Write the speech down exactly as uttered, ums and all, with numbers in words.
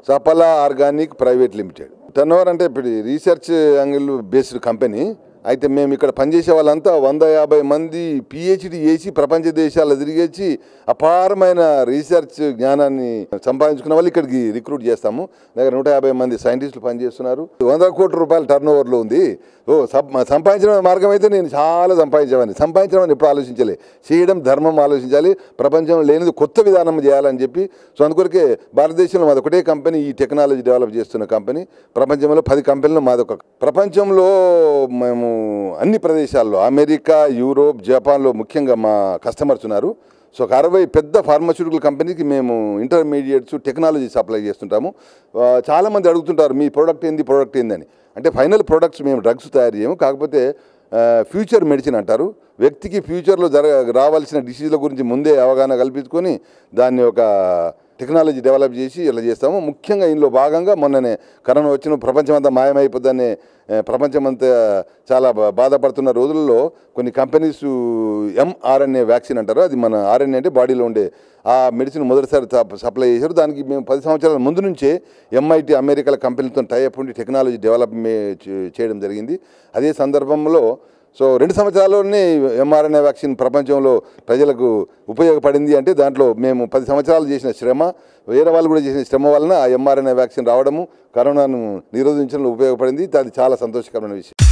సఫల organic private limited. Turnover అంటే ఇప్పుడు research angle based company. అయితే మేము ఇక్కడ పనిచేసే వాళ్ళంతా వంద యాభై మంది పిహెచ్డి చేసి ప్రపంచ దేశాలు తిరిగేసి అపారమైన రీసెర్చ్ జ్ఞానాన్ని సంపాదించుకున్న వాళ్ళు ఇక్కడికి రిక్రూట్ చేస్తాము. దగ్గర నూట యాభై మంది సైంటిస్టులు పనిచేస్తున్నారు. వంద కోట్ల రూపాయల టర్న్ ఓవర్లో ఉంది. ఓ సంపాదించడం మార్గం అయితే నేను చాలా సంపాదించేవాడిని. సంపాదించడం ఎప్పుడు ఆలోచించలే, చేయడం ధర్మం ఆలోచించాలి. ప్రపంచంలో లేనిది కొత్త విధానం చేయాలని చెప్పి సో అందుకొరకే భారతదేశంలో మాది ఒకటే కంపెనీ ఈ టెక్నాలజీ డెవలప్ చేస్తున్న కంపెనీ. ప్రపంచంలో పది కంపెనీలు మాదొక. ప్రపంచంలో మేము అన్ని ప్రదేశాల్లో అమెరికా, యూరోప్, జపాన్లో ముఖ్యంగా మా కస్టమర్స్ ఉన్నారు. సో ఒక అరవై పెద్ద ఫార్మాస్యూటికల్ కంపెనీకి మేము ఇంటర్మీడియట్స్ టెక్నాలజీ సప్లై చేస్తుంటాము. చాలామంది అడుగుతుంటారు మీ ప్రోడక్ట్ ఏంది ప్రోడక్ట్ ఏందని. అంటే ఫైనల్ ప్రోడక్ట్స్ మేము డ్రగ్స్ తయారు చేయము, కాకపోతే ఫ్యూచర్ మెడిసిన్ అంటారు. వ్యక్తికి ఫ్యూచర్లో జరగ రావాల్సిన డిసీజ్ల గురించి ముందే అవగాహన కల్పించుకొని దాన్ని ఒక టెక్నాలజీ డెవలప్ చేసి ఇలా చేస్తాము. ముఖ్యంగా ఇందులో భాగంగా మొన్ననే కరోనా వచ్చిన ప్రపంచమంతా మాయమైపోద్దనే ప్రపంచమంతా చాలా బాధపడుతున్న రోజుల్లో కొన్ని కంపెనీస్ ఎంఆర్ఎన్ఏ వ్యాక్సిన్ అంటారు, అది మన ఆర్ఎన్ఏ అంటే బాడీలో ఉండే ఆ మెడిసిన్ మొదటిసారి సప్లై చేశారు. దానికి మేము పది సంవత్సరాల ముందు నుంచే ఎంఐటి అమెరికాల కంపెనీలతో టైఅప్ ఉండి టెక్నాలజీ డెవలప్ చేయడం జరిగింది. అదే సందర్భంలో సో రెండు సంవత్సరాల్లోనే ఎంఆర్ఎన్ఏ వ్యాక్సిన్ ప్రపంచంలో ప్రజలకు ఉపయోగపడింది. అంటే దాంట్లో మేము పది సంవత్సరాలు చేసిన శ్రమ, వేరే వాళ్ళు కూడా చేసిన శ్రమ వలన ఆ ఎంఆర్ఎన్ఏ వ్యాక్సిన్ రావడము కరోనాను నిరోధించడంలో ఉపయోగపడింది. అది చాలా సంతోషకరమైన విషయం.